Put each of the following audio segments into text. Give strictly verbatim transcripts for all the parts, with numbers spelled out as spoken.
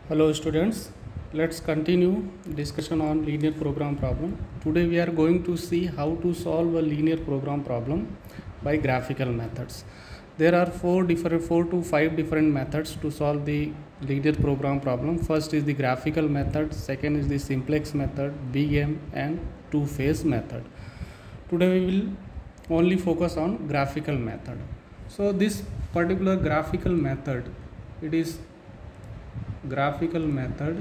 Hello students, let's continue discussion on linear program problem. Today we are going to see how to solve a linear program problem by graphical methods. There are four different four to five different methods to solve the linear program problem. First is the graphical method, second is the simplex method, big M and two-phase method. Today we will only focus on graphical method. So this particular graphical method, it is graphical method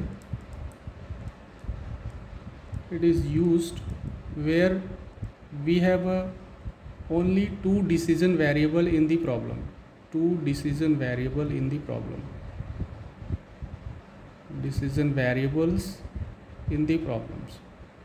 it is used where we have a only two decision variable in the problem two decision variable in the problem decision variables in the problems.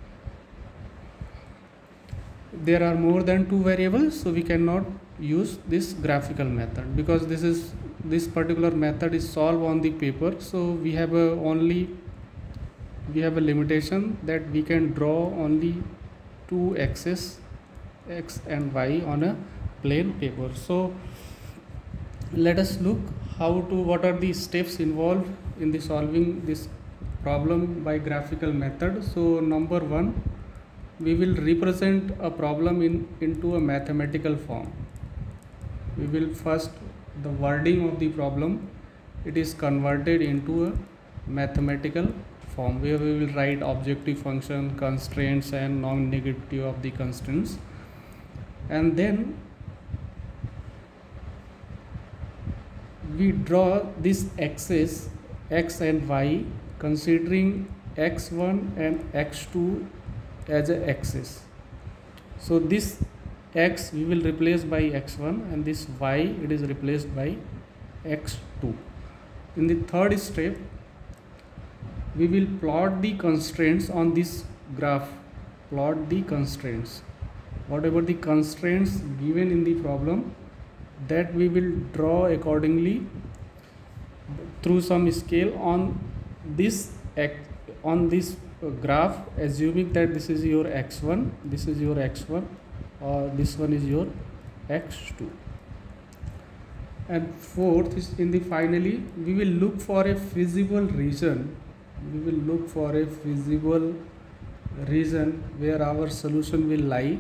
There are more than two variables, so we cannot use this graphical method because this is this particular method is solved on the paper, so we have a only we have a limitation that we can draw only two axes x and y on a plain paper. So let us look how to what are the steps involved in the solving this problem by graphical method. So number one, we will represent a problem in into a mathematical form. We will first the wording of the problem, it is converted into a mathematical form where we will write objective function, constraints and non-negativity of the constraints, and then we draw this axis x and y considering x one and x two as a axis. So this x we will replace by x one and this y it is replaced by x two. In the third step, we will plot the constraints on this graph. Plot the constraints, whatever the constraints given in the problem, that we will draw accordingly through some scale on this on this graph, assuming that this is your x one, this is your x one, or this one is your x two. And fourth is in the finally we will look for a feasible region we will look for a feasible region where our solution will lie,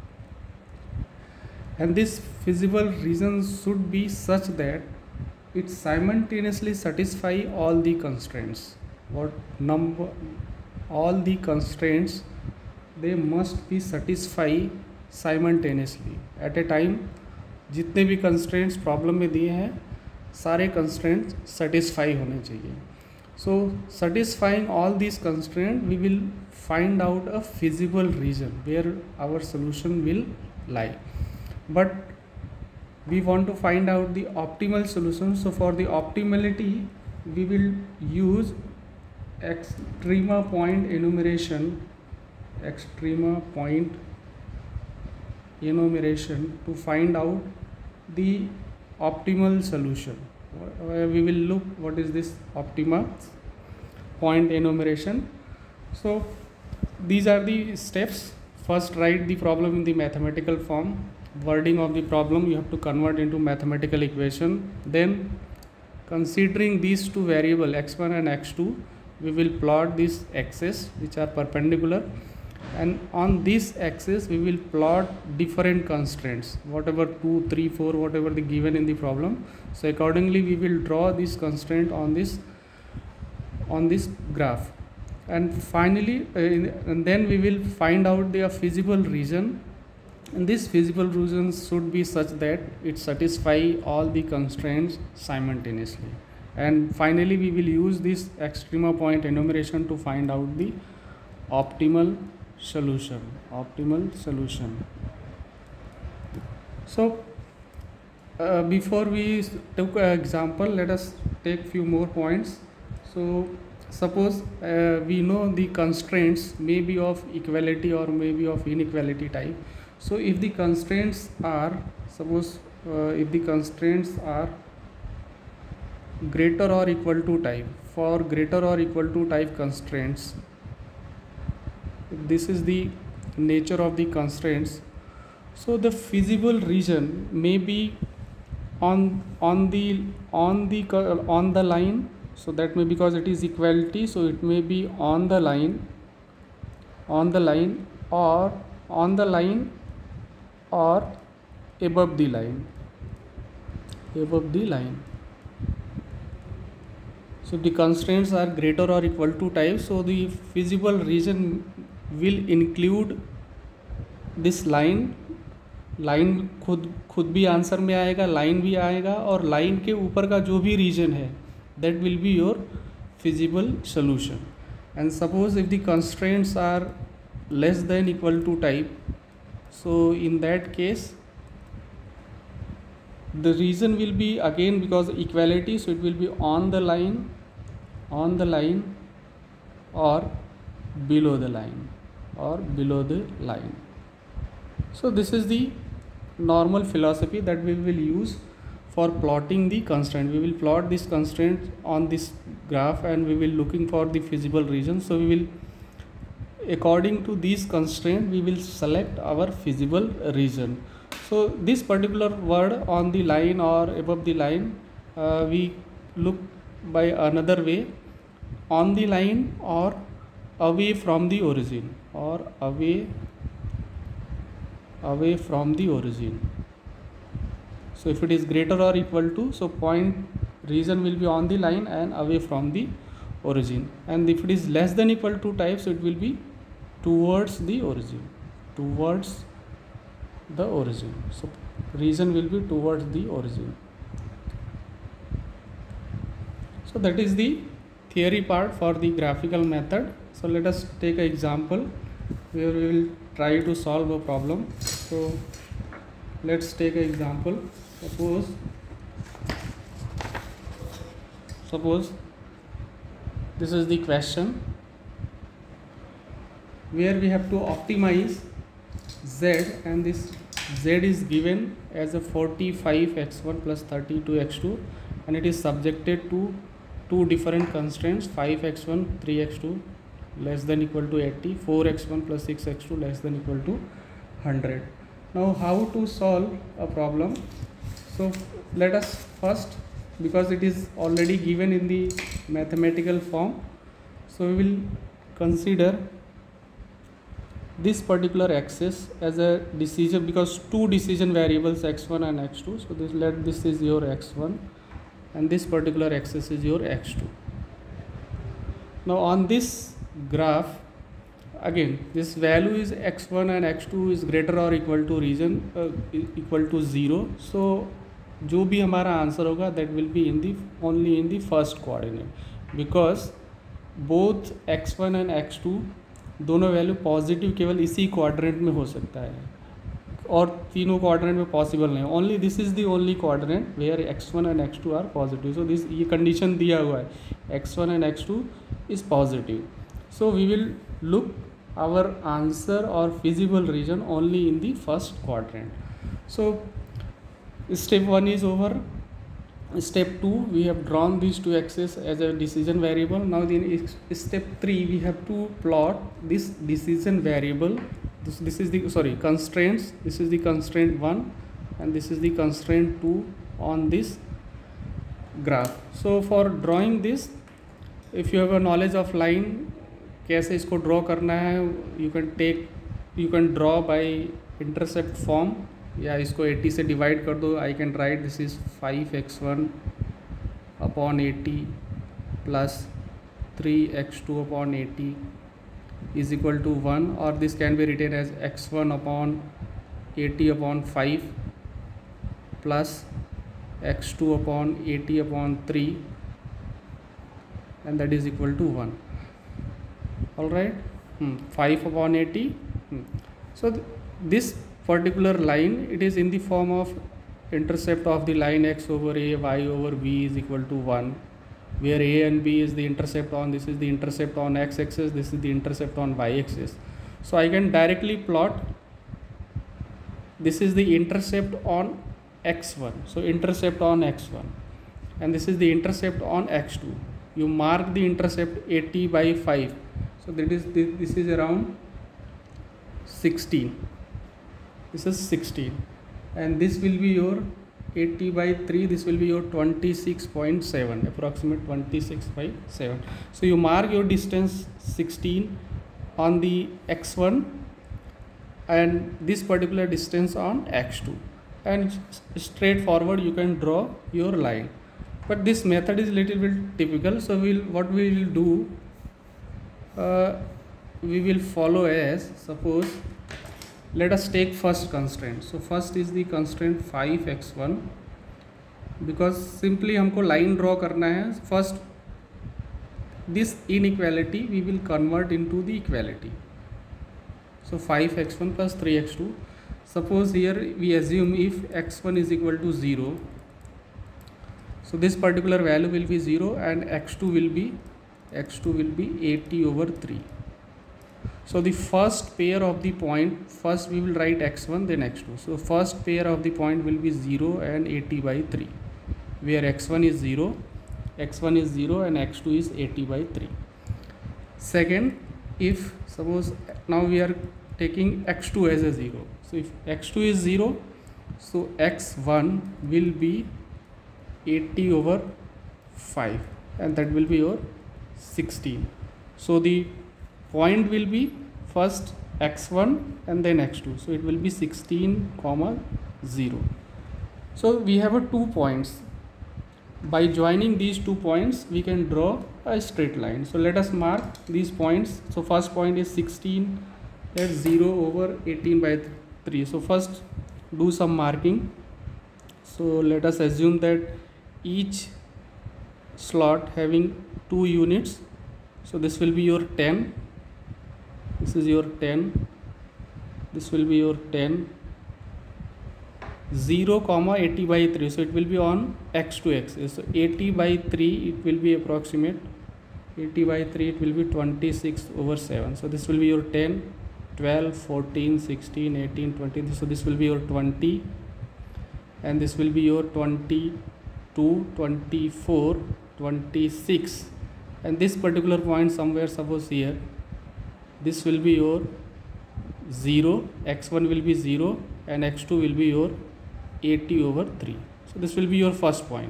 and this feasible region should be such that it simultaneously satisfy all the constraints. What number all the constraints, they must be satisfy simultaneously at a time. जितने भी constraints problem में दिए हैं सारे constraints satisfy होने चाहिए. So satisfying all this constraint we will find out a feasible region where our solution will lie. But we want to find out the optimal solution. So for the optimality we will use extrema point enumeration extrema point enumeration to find out the optimal solution. We will look what is this optima point enumeration. So these are the steps. First, write the problem in the mathematical form. Wording of the problem you have to convert into mathematical equation. Then considering these two variable x one and x two, we will plot these axes which are perpendicular, and on this axis we will plot different constraints, whatever two three four whatever the given in the problem. So accordingly we will draw this constraint on this on this graph, and finally uh, and then we will find out the feasible region. And this feasible region should be such that it satisfy all the constraints simultaneously. And finally we will use this extrema point enumeration to find out the optimal solution optimal solution. So uh, before we took an example, let us take few more points. So suppose uh, we know the constraints may be of equality or may be of inequality type. So if the constraints are suppose uh, if the constraints are greater or equal to type, for greater or equal to type constraints, this is the nature of the constraints. So the feasible region may be on on the on the on the line So that may, because it is equality, so it may be on the line, on the line or on the line or above the line, above the line. So the constraints are greater or equal to type, so the feasible region will include this line. Line खुद खुद भी answer में आएगा, line भी आएगा, और line के ऊपर का जो भी रीजन है that will be your feasible solution. And suppose if the constraints are less than equal to type, so in that case the region will be again, because equality, so it will be on the line, on the line or below the line, or below the line. So this is the normal philosophy that we will use for plotting the constraint. We will plot this constraint on this graph and we will looking for the feasible region. So we will, according to these constraint, we will select our feasible region. So this particular word on the line or above the line, uh, we look by another way, on the line or away from the origin, or away away from the origin. So if it is greater or equal to, so point region will be on the line and away from the origin. And if it is less than equal to type, so it will be towards the origin, towards the origin. So region will be towards the origin. So that is the theory part for the graphical method. So let us take an example where we will try to solve a problem. So let's take an example. Suppose suppose this is the question where we have to optimize z, and this z is given as a forty-five x one plus thirty-two x two, and it is subjected to two different constraints, five x one, three x two less than equal to eighty, four x one plus six x two less than equal to one hundred. Now how to solve a problem? So let us first, because it is already given in the mathematical form, so we will consider this particular axis as a decision, because two decision variables x one and x two. So this, let this is your x one and this particular axis is your x two. Now on this graph, again this value is x one and x two is greater or equal to region uh, equal to zero. So जो भी हमारा answer होगा that will be in the only in the first coordinate, because both x one and x two दोनों value positive केवल इसी quadrant में हो सकता है और तीनों क्वाड्रेंट में पॉसिबल नहीं. Only this is the only quadrant where x one and x two are positive. So this, ये कंडीशन दिया हुआ है x one and x two is positive. So we will look our answer or feasible region only in the first quadrant. So step one is over. Step two, we have drawn these two axes as a decision variable. Now in step three, we have to plot this decision variable. This, this is the, sorry, constraints. This is the constraint one and this is the constraint two on this graph. So for drawing this, if you have a knowledge of line, कैसे इसको draw करना है, you can take you can draw by intercept form, या इसको eighty से divide कर दो. I can write this is five x one upon eighty plus three x two upon eighty is equal to one, और this can be written as x one upon eighty upon five plus x two upon eighty upon three and that is equal to one. All right, hmm. five upon eighty. Hmm. So th this particular line, it is in the form of intercept of the line x over a, y over b is equal to one, where a and b is the intercept on, this is the intercept on x axis, this is the intercept on y axis. So I can directly plot, this is the intercept on x one, so intercept on x one, and this is the intercept on x two. You mark the intercept eighty by five. So that is this, this is around sixteen. This is sixteen, and this will be your eighty by three, this will be your twenty-six point seven, approximate twenty-six by seven. So you mark your distance sixteen on the x one and this particular distance on x two, and straightforward you can draw your line. But this method is little bit typical, so we'll what we will do, uh, we will follow as, suppose let us take first constraint. So first is the constraint five x one, because simply हमको line draw करना है. First this inequality we will convert into the equality. So five x one plus three x two. Suppose here we assume if x one is equal to zero, so this particular value will be zero and x two will be x two will be eighty over three. So the first pair of the point, first we will write x one then x two. So first pair of the point will be zero and eighty by three, where x one is zero, x one is zero and x two is eighty by three. Second, if suppose now we are taking x two as a zero, so if x two is zero, so x one will be eighty over five and that will be your sixteen. So the point will be first x one and then x two, so it will be sixteen comma zero. So we have a two points. By joining these two points we can draw a straight line. So let us mark these points. So first point is sixteen, that's zero over eighteen by three. So first do some marking. So let us assume that each slot having two units, so this will be your ten, this is your ten, this will be your ten, zero comma eighty by three, so it will be on x to x. So eighty by three it will be approximate, eighty by three it will be twenty-six over seven. So this will be your ten, twelve, fourteen, sixteen, eighteen, twenty. So this will be your twenty and this will be your twenty-two, twenty-four, twenty-six, and this particular point somewhere, suppose here, this will be your zero, x one will be zero and x two will be your eighty over three. So this will be your first point.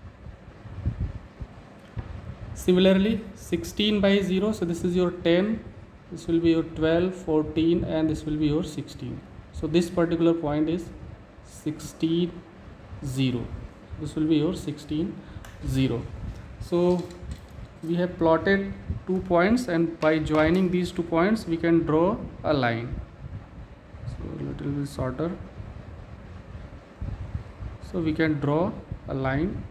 Similarly sixteen by zero, so this is your ten, this will be your twelve, fourteen and this will be your sixteen. So this particular point is sixteen, zero. This will be your sixteen, zero. So we have plotted two points and by joining these two points we can draw a line. So a little bit shorter. So we can draw a line.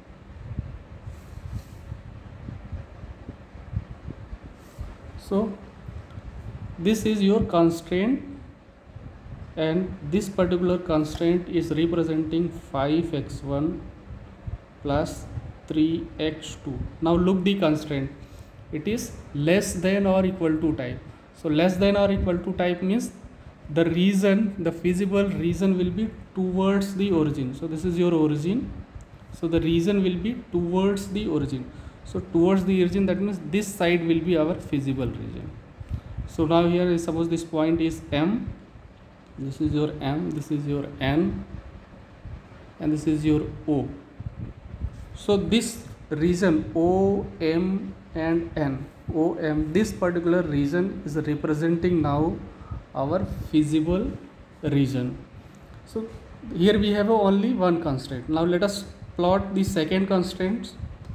So this is your constraint and this particular constraint is representing five x one plus three x two. Now look the constraint, it is less than or equal to type. So less than or equal to type means the region, the feasible region will be towards the origin. So this is your origin, so the region will be towards the origin. So towards the origin, that means this side will be our feasible region. So now here suppose this point is M, this is your M, this is your N and this is your O. So this region O, M and N, O, M, this particular region is representing now our feasible region. So here we have only one constraint. Now let us plot the second constraint.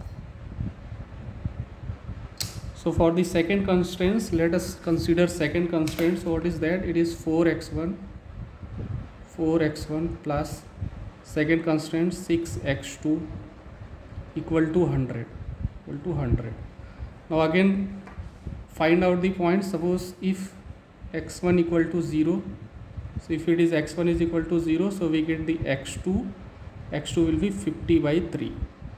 So for the second constraints, let us consider second constraint. So what is that? It is four x one, four x one plus second constraint six x two equal to one hundred, equal to one hundred. Now again find out the point. Suppose if x one equal to zero, so if it is x one is equal to zero, so we get the x two, x two will be fifty by three,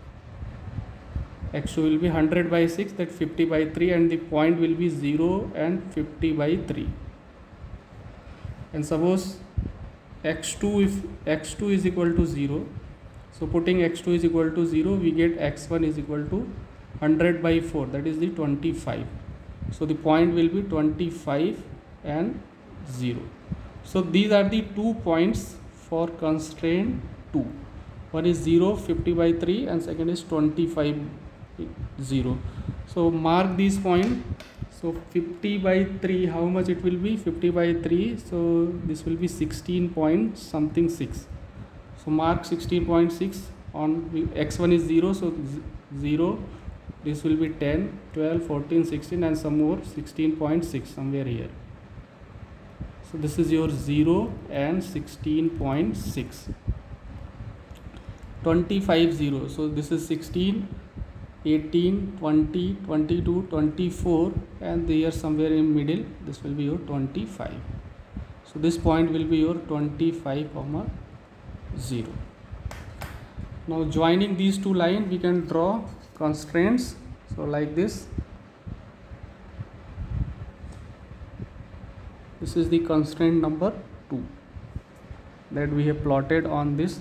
x two will be one hundred by six, that fifty by three, and the point will be zero and fifty by three. And suppose x two, if x two is equal to zero, so putting x two is equal to zero, we get x one is equal to one hundred by four, that is the twenty-five. So the point will be twenty-five and zero. So these are the two points for constraint two. One is zero, fifty by three, and second is twenty-five, zero. So mark these point. So fifty by three, how much it will be? fifty by three, so this will be sixteen point something six. So mark sixteen point six on x one is zero, so zero, this will be ten, twelve, fourteen, sixteen, and some more sixteen point six somewhere here. So this is your zero and sixteen point six. twenty-five, zero, so this is sixteen, eighteen, twenty, twenty-two, twenty-four, and here somewhere in middle this will be your twenty-five. So this point will be your twenty-five comma zero. Now joining these two lines, we can draw constraints. So like this, this is the constraint number two that we have plotted on this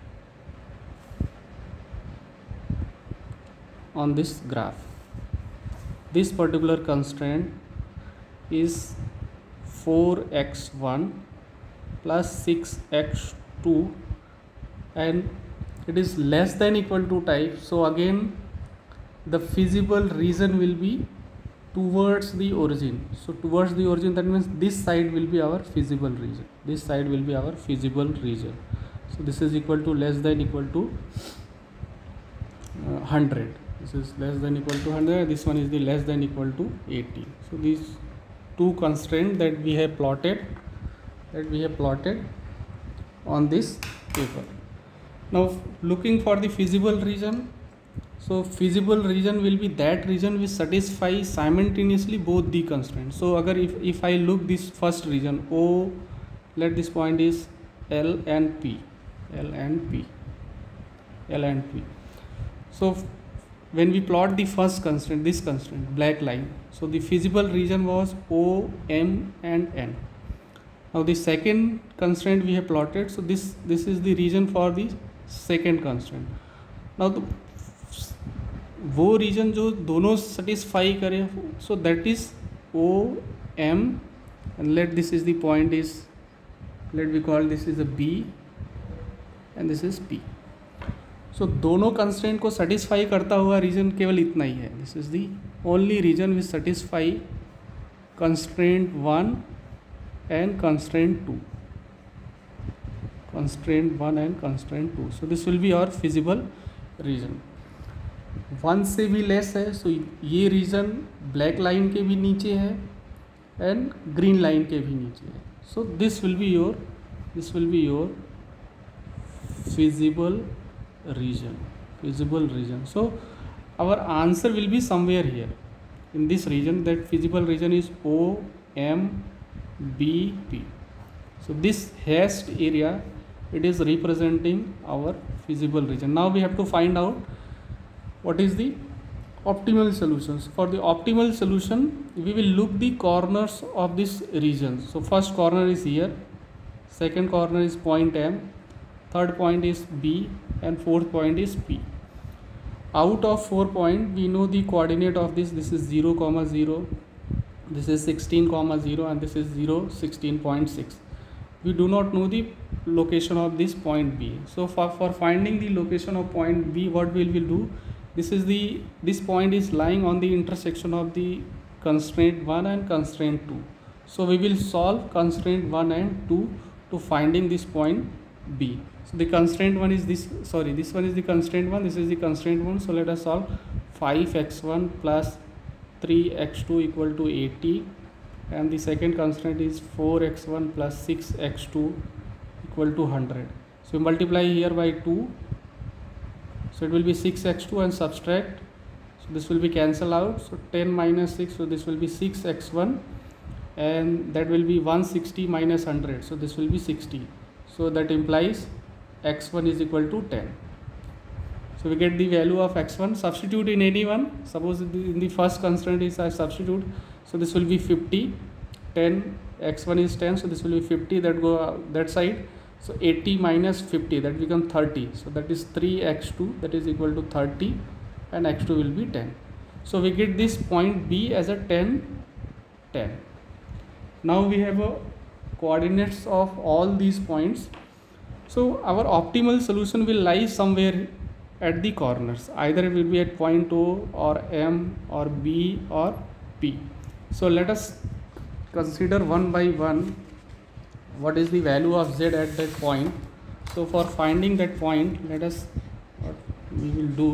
on this graph. This particular constraint is four x one plus six x two, and it is less than equal to type. So again the feasible region will be towards the origin. So towards the origin, that means this side will be our feasible region. This side will be our feasible region. So this is equal to less than equal to uh, one hundred. This is less than equal to one hundred. This one is the less than equal to eighty. So these two constraints that we have plotted, that we have plotted on this paper. Now looking for the feasible region. So feasible region will be that region which satisfies simultaneously both the constraints. So agar if, if I look this first region O, let this point is L and P, L and P, L and P. So when we plot the first constraint, this constraint, black line, so the feasible region was O, M and N. Now the second constraint we have plotted, so this this is the region for the second constraint. Now the वो region जो दोनों satisfy करे, so that is O M, and let this is the point is, let we call this is A B and this is P. So दोनों constraint को satisfy करता हुआ reason केवल इतना ही है. This is the only region which satisfy constraint one and constraint two, constraint one and constraint two. So this will be our feasible region. One से भी लेस है, सो ये रीजन ब्लैक लाइन के भी नीचे है एंड ग्रीन लाइन के भी नीचे है. So this will be your this will be your feasible region, feasible region. So our answer will be somewhere here in this region. That feasible region is O M B P. So this hashed area, it is representing our feasible region. Now we have to find out what is the optimal solutions. For the optimal solution, we will look the corners of this region. So first corner is here, second corner is point M, third point is B, and fourth point is P. Out of four point, we know the coordinate of this. This is zero comma zero, this is sixteen comma zero, and this is zero, sixteen point six. We do not know the location of this point B. So for, for finding the location of point B, what we will do, this is the this point is lying on the intersection of the constraint one and constraint two. So we will solve constraint one and two to finding this point B. So the constraint one is this, sorry, this one is the constraint one, this is the constraint one. So let us solve five x one plus three x two equal to eighty, and the second constraint is four x one plus six x two equal to one hundred. So we multiply here by two, so it will be six x two, and subtract, so this will be cancel out. So ten minus six, so this will be six x one, and that will be one hundred sixty minus one hundred, so this will be sixty. So that implies x one is equal to ten. So we get the value of x one, substitute in any one. Suppose in the first constraint is I substitute, so this will be fifty, ten, x one is ten, so this will be fifty, that go that side. So eighty minus fifty, that become thirty. So that is three x two, that is equal to thirty, and x two will be ten. So we get this point B as a ten, ten. Now we have a coordinates of all these points. So our optimal solution will lie somewhere at the corners, either it will be at point O or M or B or P. So let us consider one by one what is the value of Z at that point. So for finding that point, let us, what we will do,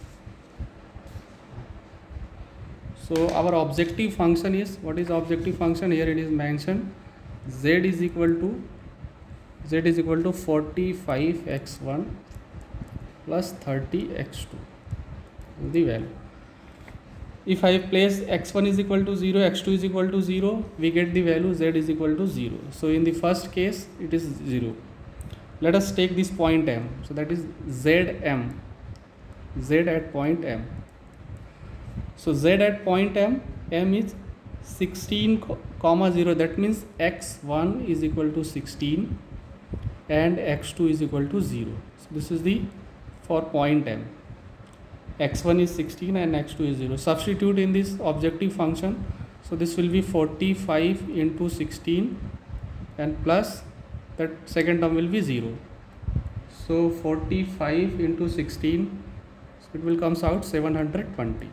so our objective function is, what is objective function? Here it is mentioned, Z is equal to Z is equal to forty-five x one plus thirty x two, the value. If I place x one is equal to zero, x two is equal to zero, we get the value Z is equal to zero. So in the first case it is zero. Let us take this point M. So that is Z M, Z at point M. So Z at point M, M is sixteen comma zero, that means x one is equal to sixteen and x two is equal to zero. So this is the for point M. x one is sixteen and x two is zero. Substitute in this objective function. So this will be forty-five into sixteen and plus that second term will be zero. So forty-five into sixteen, so it will comes out seven hundred twenty.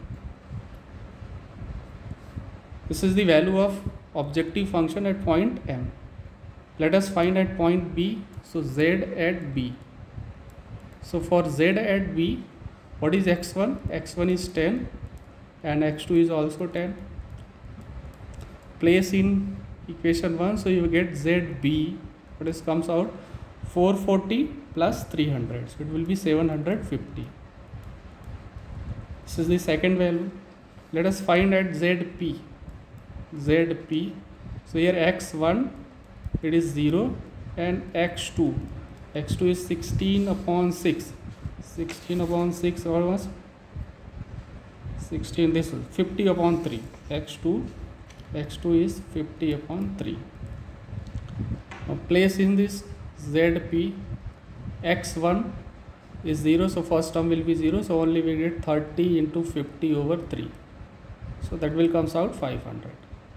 This is the value of objective function at point M. Let us find at point B. So Z at B. So for Z at B, what is x one? x one is ten and x two is also ten. Place in equation one, so you get Z B, what is comes out four forty plus three hundred, so it will be seven hundred fifty. This is the second value. Let us find at Z P. Z P, so here x one it is zero and x two, x two is sixteen upon six, sixteen upon six or was sixteen, this is fifty upon three, x two, x two is fifty upon three. Now place in this Z P, x one is zero, so first term will be zero, so only we get thirty into fifty over three, so that will comes out five hundred.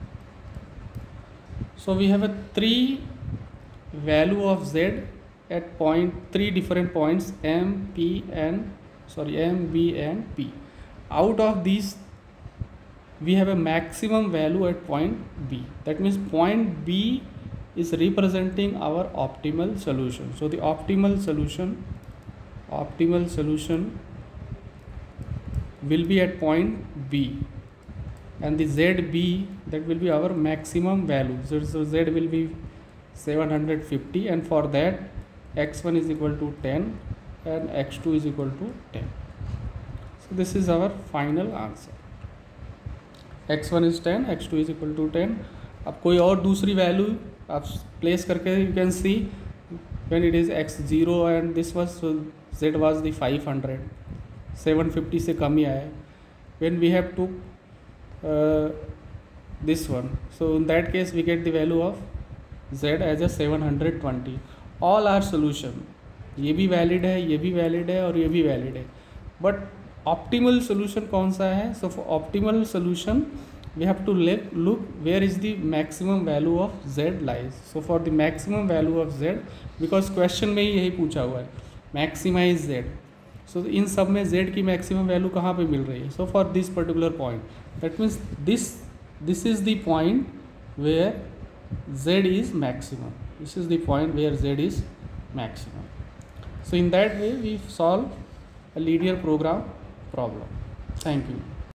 So we have a three value of Z at point, three different points M, P and sorry M, B and P. Out of these we have a maximum value at point B. That means point B is representing our optimal solution. So the optimal solution, optimal solution will be at point B, and the Z B, that will be our maximum value. So, so Z will be seven hundred fifty, and for that x one is equal to ten and x two is equal to ten. So this is our final answer. x one is ten, x two is equal to ten. अब कोई और दूसरी value आप place करके you can see when it is x zero and this was, so Z was the five hundred, seven fifty से कम ही आया. When we have to uh, this one, so in that case we get the value of Z as a seven hundred twenty. All are solution, ये भी valid है, ये भी valid है और ये भी valid है, but optimal solution कौन सा है? So for optimal solution we have to look where is the maximum value of Z lies. So for the maximum value of Z, because question में ही यही पूछा हुआ है, maximize Z. So इन सब में Z की maximum value कहाँ पे मिल रही है? So for this particular point, that means this this is the point where Z is maximum. This is the point where Z is maximum. So in that way we solve a linear program problem. Thank you.